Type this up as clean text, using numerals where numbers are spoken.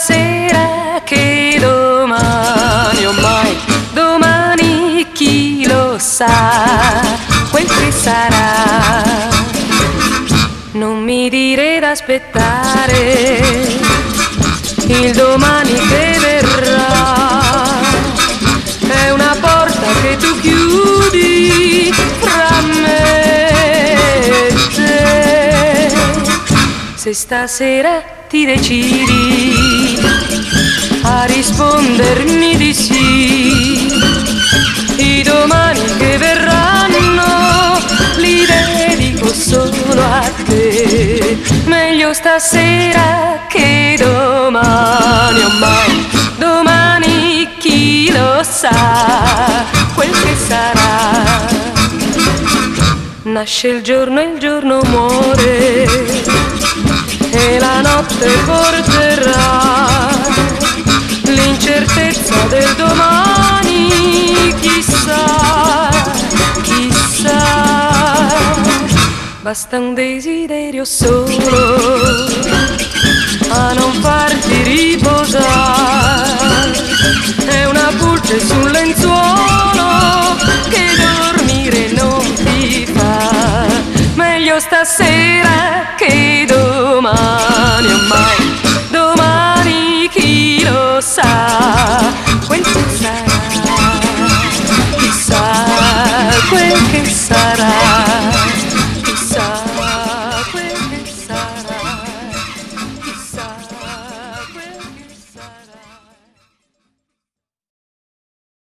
stasera che domani, oh mai, domani chi lo sa, quel che sarà. Non mi dire d'aspettare il domani che verrà, è una porta che tu chiudi fra me e te. Se stasera ti decidi a rispondermi di sì, i domani che verranno li dedico solo a te. Meglio stasera che domani, oh mai, domani chi lo sa, quel che sarà. Nasce il giorno e il giorno muore, e la notte porterà l'incertezza del domani, chissà, chissà. Basta un desiderio solo a non farti riposare, è una pulce sul lenzuolo che dormire non ti fa. Meglio stasera